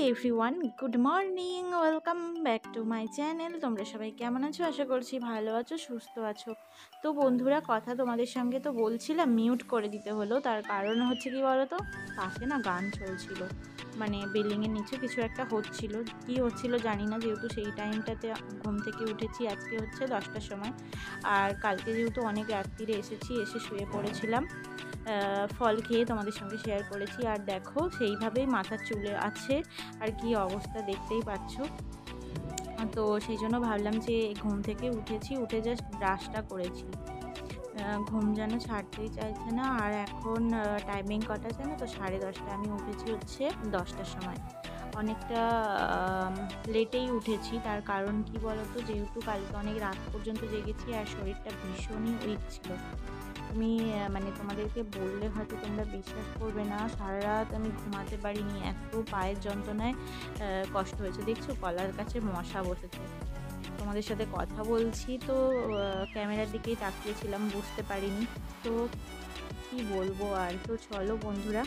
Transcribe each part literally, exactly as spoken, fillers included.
Everyone, good morning, welcome back to my channel. তোমরা সবাই কেমন আছো? আশা করছি ভালো আছো, সুস্থ আছো। তো বন্ধুরা, কথা তোমাদের সঙ্গে তো বলছিলাম, মিউট করে দিতে হলো। তার কারণ হচ্ছে কি বলো তো, পাশে না গান চলছিল, মানে বিল্ডিংয়ের নিচে কিছু একটা হচ্ছিল। কি হচ্ছিল জানি না, যেহেতু সেই টাইমটাতে ঘুম থেকে উঠেছি। আজকে হচ্ছে দশটার সময়, আর কালকে যেহেতু অনেক রাত্রিরে এসেছি, এসে শুয়ে পড়েছিলাম। ফল খেয়ে তোমাদের সঙ্গে শেয়ার করেছি। আর দেখো, সেইভাবেই মাথার চুলে আছে, আর কি অবস্থা দেখতেই পাচ্ছ। তো সেই জন্য ভাবলাম যে ঘুম থেকে উঠেছি, উঠে জাস্ট ব্রাশটা করেছি, ঘুম যেন ছাড়তেই চাইছে না। আর এখন টাইমিং কটা জানো তো, সাড়ে দশটা। আমি উঠেছি হচ্ছে দশটার সময়, অনেকটা লেটেই উঠেছি। তার কারণ কি বলতো, যেহেতু কালকে অনেক রাত পর্যন্ত জেগেছি আর শরীরটা ভীষণই উইক ছিল। আমি মানে তোমাদেরকে বললে হয়তো তোমরা বিশ্বাস করবে না, সারা রাত আমি ঘুমাতে পারিনি, এত পায়ের যন্ত্রণায় কষ্ট হয়েছে। দেখছো কলার কাছে মশা বসেছে। তোমাদের সাথে কথা বলছি তো ক্যামেরার দিকেই তাকিয়েছিলাম, বুঝতে পারিনি। তো কি বলবো আর। তো চলো বন্ধুরা,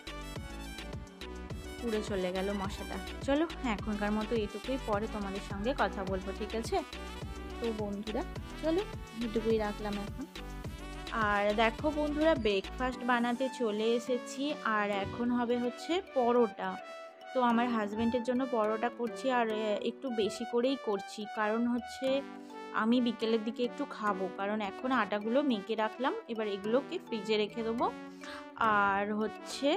পুরো চলে গেল মশাটা। চলো এখনকার মতো এটুকুই, পরে তোমাদের সঙ্গে কথা বলবো, ঠিক আছে? তো বন্ধুরা চলো, এটুকুই রাখলাম এখন। আর দেখো বন্ধুরা, ব্রেকফাস্ট বানাতে চলে এসেছি। আর এখন হবে হচ্ছে পরোটা। তো আমার হাজব্যান্ডের জন্য পরোটা করছি, আর একটু বেশি করেই করছি, কারণ হচ্ছে আমি বিকেলের দিকে একটু খাবো। কারণ এখন আটাগুলো মেখে রাখলাম, এবার এগুলোকে ফ্রিজে রেখে দেবো। আর হচ্ছে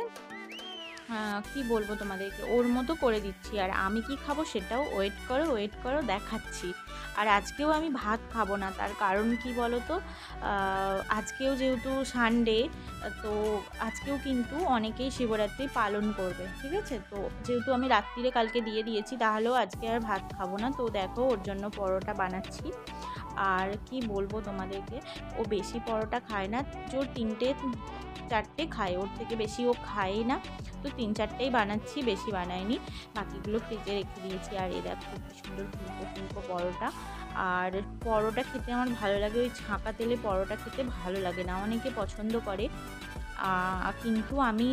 কি বলবো তোমাদেরকে, ওর মতো করে দিচ্ছি। আর আমি কি খাবো সেটাও ওয়েট করো ওয়েট করো দেখাচ্ছি। আর আজকেও আমি ভাত খাবো না, তার কারণ কি বলো তো, আজকেও যেহেতু সানডে, তো আজকেও কিন্তু অনেকেই শিবরাত্রি পালন করবে, ঠিক আছে? তো যেহেতু আমি রাত্রিরে কালকে দিয়ে দিয়েছি, তাহলেও আজকে আর ভাত খাবো না। তো দেখো, ওর জন্য পরোটা বানাচ্ছি। আর কি বলবো তোমাদেরকে, ও বেশি পরোটা খায় না, জোর তিনটে চারটে খায়, ওর থেকে বেশি ও খায় না। তো তিন চারটেই বানাচ্ছি, বেশি বানাইনি, বাকিগুলো ফ্রিজে রেখে দিয়েছি। আর এই দেখো কি সুন্দর ফুলকো ফুলকো পরোটা। আর পরোটা খেতে আমার ভালো লাগে, ওই ছাঁকা তেলে পরোটা খেতে ভালো লাগে না, অনেকে পছন্দ করে, কিন্তু আমি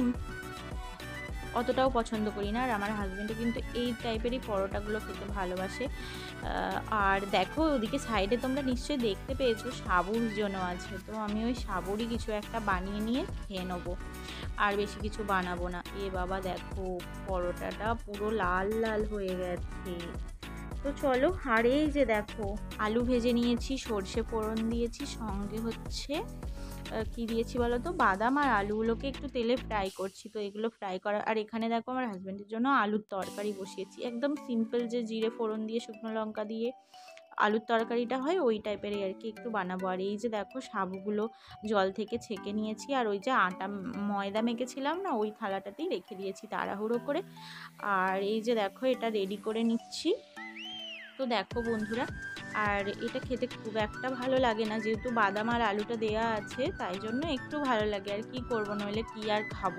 অতটাও পছন্দ করি না। আর আমার হাজব্যান্ডও কিন্তু এই টাইপেরই পরোটাগুলো খেতে ভালোবাসে। আর দেখো ওদিকে সাইডে তোমরা নিশ্চয়ই দেখতে পেয়েছো সাবুর জন্য আছে, তো আমি ওই সাবুরই কিছু একটা বানিয়ে নিয়ে খেয়ে নেবো, আর বেশি কিছু বানাবো না। এ বাবা দেখো, পরোটাটা পুরো লাল লাল হয়ে গেছে। তো চলো, আর এই যে দেখো, আলু ভেজে নিয়েছি, সর্ষে ফোড়ন দিয়েছি, সঙ্গে হচ্ছে কি দিয়েছি বলো তো, বাদাম আর আলুগুলোকে একটু তেলে ফ্রাই করছি। তো এগুলো ফ্রাই করা, আর এখানে দেখো আমার হাজব্যান্ডের জন্য আলুর তরকারি বসিয়েছি, একদম সিম্পল, যে জিরে ফোড়ন দিয়ে শুকনো লঙ্কা দিয়ে আলুর তরকারিটা হয়, ওই টাইপেরই আর কি একটু বানাবো। আর এই যে দেখো, সাবুগুলো জল থেকে ছেঁকে নিয়েছি, আর ওই যে আটা ময়দা মেখেছিলাম না, ওই থালাটাতেই রেখে দিয়েছি তাড়াহুড়ো করে। আর এই যে দেখো, এটা রেডি করে নিচ্ছি। তো দেখো বন্ধুরা, আর এটা খেতে খুব একটা ভালো লাগে না, যেহেতু বাদাম আর আলুটা দেয়া আছে, তাই জন্য একটু ভালো লাগে। আর কি করবো, নইলে কি আর খাবো।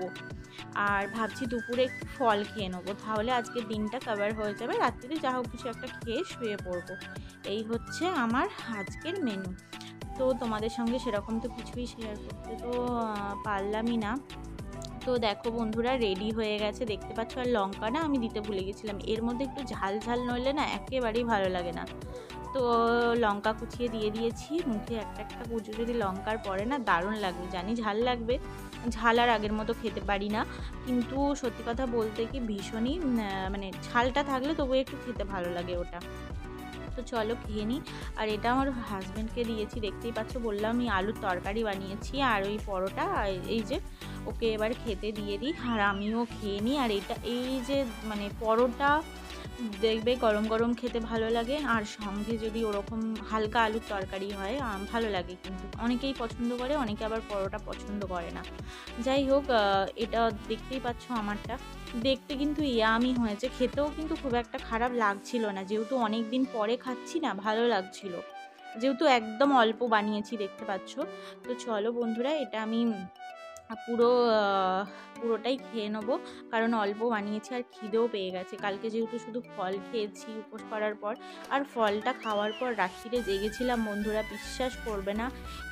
আর ভাবছি দুপুরে একটু ফল খেয়ে নেবো, তাহলে আজকের দিনটা কভার হয়ে যাবে, রাত্রিরে যা হোক কিছু একটা খেয়ে শুয়ে পড়বো। এই হচ্ছে আমার আজকের মেনু। তো তোমাদের সঙ্গে সেরকম তো কিছুই শেয়ার করতে তো পারলামই না। তো দেখো বন্ধুরা, রেডি হয়ে গেছে, দেখতে পাচ্ছ। আর লঙ্কা না আমি দিতে ভুলে গেছিলাম, এর মধ্যে একটু ঝাল ঝাল নইলে না একেবারেই ভালো লাগে না। তো লঙ্কা কুচিয়ে দিয়ে দিয়েছি, মুখে একটা একটা কুচু যদি লঙ্কার পরে না, দারুণ লাগবে। জানি ঝাল লাগবে, ঝাল আর আগের মতো খেতে পারি না, কিন্তু সত্যি কথা বলতে কি ভীষণই মানে ঝালটা থাকলে তবু একটু খেতে ভালো লাগে ওটা। তো চলো খেয়ে নিই। আর এটা আমার হাজব্যান্ডকে দিয়েছি, দেখতেই পাচ্ছ, বললাম আমি আলুর তরকারি বানিয়েছি, আর ওই পরোটা, এই যে ওকে এবার খেতে দিয়ে দিই, আর আমিও খেয়ে নিই। আর এটা এই যে মানে পরোটা দেখবে গরম গরম খেতে ভালো লাগে, আর সঙ্গে যদি ওরকম হালকা আলুর তরকারি হয় ভালো লাগে, কিন্তু অনেকেই পছন্দ করে, অনেকে আবার পরোটা পছন্দ করে না। যাই হোক, এটা দেখতেই পাচ্ছ, আমারটা দেখতে কিন্তু ইয়ামি হয়েছে, খেতেও কিন্তু খুব একটা খারাপ লাগছিল না, যেহেতু অনেক দিন পরে খাচ্ছি না, ভালো লাগছিল, যেহেতু একদম অল্প বানিয়েছি, দেখতে পাচ্ছ। তো চলো বন্ধুরা, এটা আমি পুরো পুরোটাই খেয়ে নেবো, কারণ অল্প বানিয়েছি আর খিদেও পেয়ে গেছে। কালকে যেহেতু শুধু ফল খেয়েছি উপোস করার পর, আর ফলটা খাওয়ার পর রাত্রিরে জেগেছিলাম বন্ধুরা, বিশ্বাস করবে না,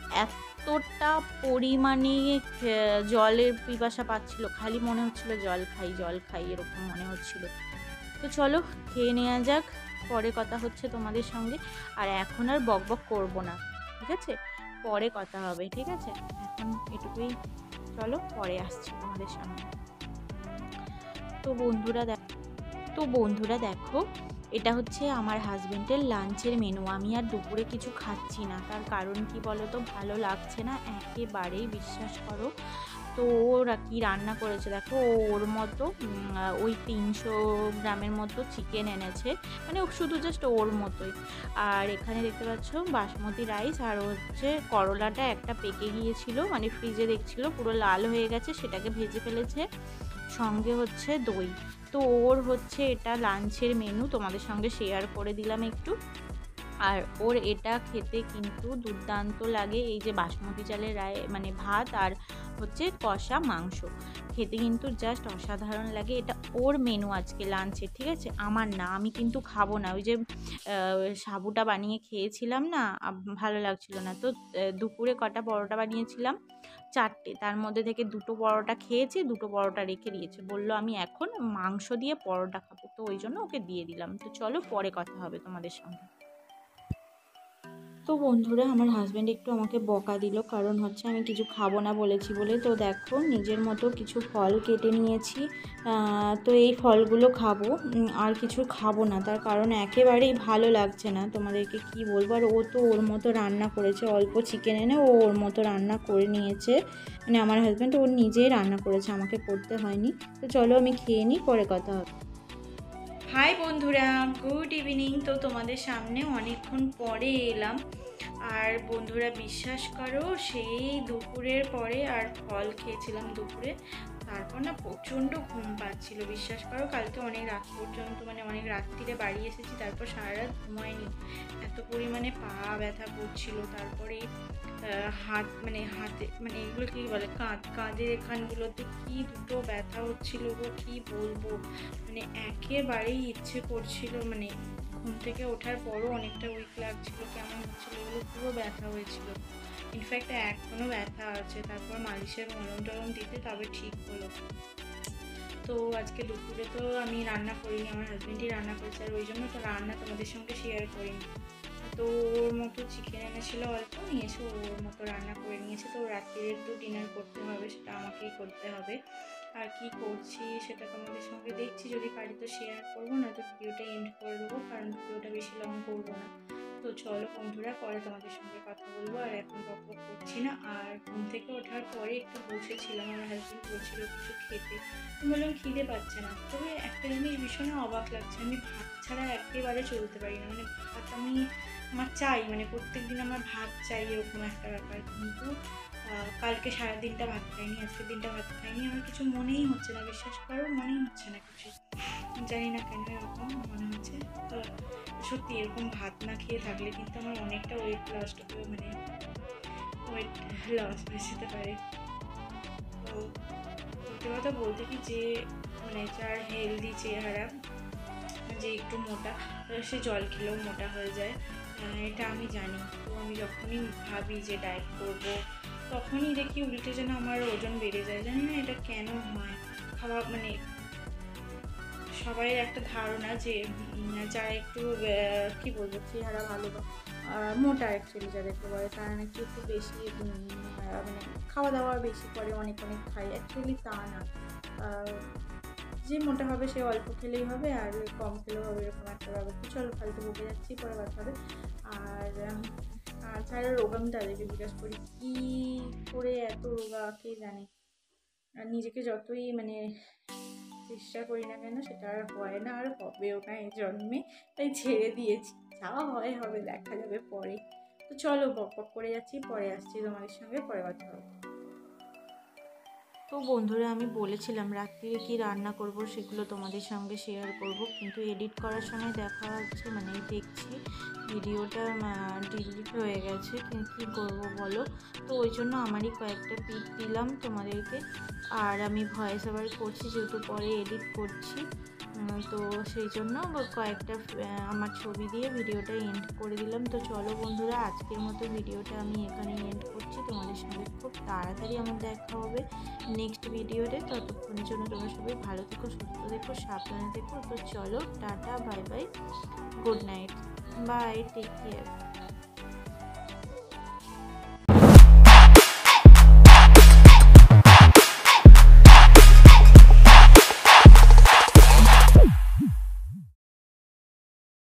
এতটা পরিমাণে জলের পিপাসা পাচ্ছিল, খালি মনে হচ্ছিল জল খাই জল খাই এরকম মনে হচ্ছিল। তো চলো খেয়ে নেওয়া যাক, পরে কথা হচ্ছে তোমাদের সঙ্গে। আর এখন আর বক বক করবো না, ঠিক আছে, পরে কথা হবে, ঠিক আছে। এখন এটুকুই, চলো পরে আসছি তোমাদের সামনে। তো বন্ধুরা দেখো তো বন্ধুরা দেখো এটা হচ্ছে আমার হাজবেন্ডের লাঞ্চের মেনু। আমি আর দুপুরে কিছু খাচ্ছি না, তার কারণ কি বলো তো, ভালো লাগছে না একেবারেই, বিশ্বাস করো। তো ওরা কি রান্না করেছে দেখো, ওর মতো ওই তিনশো গ্রামের মতো চিকেন এনেছে, মানে শুধু জাস্ট ওর মতোই। আর এখানে দেখতে পাচ্ছ বাসমতি রাইস, আর হচ্ছে করলাটা একটা পেকে গিয়েছিল, মানে ফ্রিজে দেখছিল পুরো লাল হয়ে গেছে, সেটাকে ভেজে ফেলেছে, সঙ্গে হচ্ছে দই। তো ওর হচ্ছে এটা লাঞ্চের মেনু, তোমাদের সঙ্গে শেয়ার করে দিলাম একটু। আর ওর এটা খেতে কিন্তু দুর্দান্ত লাগে, এই যে বাসমতি চালের রায় মানে ভাত আর হচ্ছে কষা মাংস, খেতে কিন্তু জাস্ট অসাধারণ লাগে। এটা ওর মেনু আজকে লাঞ্চে, ঠিক আছে, আমার না, আমি কিন্তু খাবো না। ওই যে সাবুটা বানিয়ে খেয়েছিলাম না, ভালো লাগছিল না, তো দুপুরে কটা পরোটা বানিয়েছিলাম, চারটে, তার মধ্যে থেকে দুটো পরোটা খেয়েছি, দুটো পরোটা রেখে দিয়েছে, বললো আমি এখন মাংস দিয়ে পরোটা খাবো, তো ওই জন্য ওকে দিয়ে দিলাম। তো চলো পরে কথা হবে তোমাদের সঙ্গে। তো বন্ধুরা আমার হাজব্যান্ড একটু আমাকে বকা দিল, কারণ হচ্ছে আমি কিছু খাবো না বলেছি বলে। তো দেখো নিজের মতো কিছু ফল কেটে নিয়েছি, তো এই ফলগুলো খাবো, আর কিছু খাবো না, তার কারণ একেবারেই ভালো লাগছে না, তোমাদেরকে কি বলবো। আর ও তো ওর মতো রান্না করেছে, অল্প চিকেন এনে ও ওর মতো রান্না করে নিয়েছে, মানে আমার হাজব্যান্ড ওর নিজেই রান্না করেছে, আমাকে করতে হয়নি। তো চলো আমি খেয়ে নিই, পরে কথা হবে। হাই বন্ধুরা, গুড ইভিনিং। তো তোমাদের সামনে অনেকক্ষণ পরে এলাম, আর বন্ধুরা বিশ্বাস করো সেই দুপুরের পরে আর ফল খেয়েছিলাম দুপুরে, তারপর না প্রচণ্ড ঘুম পাচ্ছিল, বিশ্বাস করো। কালকে অনেক রাত পর্যন্ত, মানে অনেক রাত্রিরে বাড়ি এসেছি, তারপর সারা রাত ঘুমাইনি, এত পরিমাণে পা ব্যথা করছিল, তারপরে হাত মানে হাতে মানে এগুলো কী বলে, কাঁধ কাঁধের এখানগুলোতে কি দুটো ব্যথা হচ্ছিল গো, কী বলবো, মানে একেবারেই ইচ্ছে করছিল, মানে ঘুম থেকে ওঠার পরও অনেকটা উইক লাগছিল, কেমন হচ্ছিল, এগুলো পুরো ব্যথা হয়েছিল, ইনফ্যাক্ট এখনও ব্যথা আছে, তারপর মালিশের মলম টলম দিতে তবে ঠিক হলো। তো আজকে দুপুরে তো আমি রান্না করিনি, আমার হাজব্যান্ডই রান্না করেছে, আর ওই জন্য তো রান্না তোমাদের সঙ্গে শেয়ার করিনি। তো ওর মতো চিকেন এনেছিল অল্প, নিয়েছে, ওর মতো রান্না করে নিয়েছে। তো রাত্রিরে একটু ডিনার করতে হবে, সেটা আমাকেই করতে হবে। আর কি করছি সেটা তোমাদের সঙ্গে দেখছি, যদি পারি তো শেয়ার করবো, নয়তো ভিডিওটা এন্ড করে দেবো, কারণ ভিডিওটা বেশি লং করবো না। তো চলো বন্ধুরা পরে তোমাদের সঙ্গে কথা বলবো, আর এখন বক বক করছি না। আর ঘুম থেকে ওঠার পরে একটু বসেছিলাম, আমার হাজব্যান্ড বলছিল কিছু খেতে, আমি বললাম খিদে পাচ্ছে না। তবে একটা জিনিস ভীষণ অবাক লাগছে, আমি ভাত ছাড়া একেবারে চলতে পারি না, মানে ভাত আমি আমার চাই, মানে প্রত্যেক দিন আমার ভাত চাই, এরকম একটা ব্যাপার। কিন্তু কালকে সারাদিনটা ভাত খাইনি, আজকের দিনটা ভাত খাইনি, আমার কিছু মনেই হচ্ছে না, বিশ্বাস করো, মনেই হচ্ছে না কিছু, জানি না কেন এরকম মনে হচ্ছে। তো সত্যি এরকম ভাত না খেয়ে থাকলে কিন্তু আমার অনেকটা ওয়েট লস, মানে ওয়েট লস হয়ে যেতে পারে। তো সত্যি কথা বলতে কি, যে মানে যার হেলদি চেহারা, যে একটু মোটা, সে জল খেলেও মোটা হয়ে যায়, এটা আমি জানি। তো আমি যখনই ভাবি যে ডায়েট করবো, তখনই দেখি উল্টে যেন আমার ওজন বেড়ে যায়, জানি না এটা কেন হয়। খাওয়া মানে সবাই একটা ধারণা যে যারা একটু কী বলবো চেহারা ভালো বা মোটা অ্যাকচুয়ালি যাদেরকে বলে, তারা নাকি একটু বেশি মানে খাওয়া দাওয়া বেশি করে, অনেক অনেক খায়, অ্যাকচুয়ালি তা না। যে মোটা হবে সে অল্প খেলেই হবে, আর কম খেলেও হবে, এরকম একটা ব্যাপার। তো চলো ফালতু বকে যাচ্ছি, পরে কথা হবে। আর আর যারা রোগা, আমি তাদেরকে জিজ্ঞাসা করি কী করে এত রোগা, কে জানে। আর নিজেকে যতই মানে চেষ্টা করি না কেন, সেটা আর হয় না, আর হবেও না এই জন্মে, তাই ছেড়ে দিয়েছি, যা হয় হবে, দেখা যাবে পরে। তো চলো বক বক করে যাচ্ছি, পরে আসছি তোমাদের সঙ্গে, পরে কথা হবে। তো বন্ধুরা আমি বলেছিলাম রাত্রিরে কি রান্না করব সেগুলো তোমাদের সঙ্গে শেয়ার করব, কিন্তু এডিট করার সময় দেখা যাচ্ছে মানে দেখছি ভিডিওটা ডিলিট হয়ে গেছে, কী করব বলো। তো ওই জন্য আমারই কয়েকটা পিক দিলাম তোমাদেরকে, আর আমি ভয়েস ওভার করছি যেহেতু পরে এডিট করছি। তো সেই জন্য কয়েকটা আমার ছবি দিয়ে ভিডিওটা এন্ড করে দিলাম। তো চলো বন্ধুরা, আজকের মতো ভিডিওটা আমি এখানে এন্ড করছি। তোমাদের সঙ্গে খুব তাড়াতাড়ি আমার দেখা হবে নেক্সট ভিডিওতে। ততক্ষণের জন্য তোমরা সবাই ভালো থেকো, সুস্থ থেকো, সাবধানে থেকো। তো চলো, tata, bye bye, good night, bye, take care.